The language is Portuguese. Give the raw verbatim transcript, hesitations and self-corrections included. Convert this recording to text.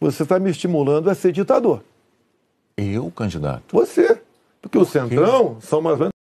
você está me estimulando a ser ditador. Eu, candidato? Você. Porque o Centrão são mais ou menos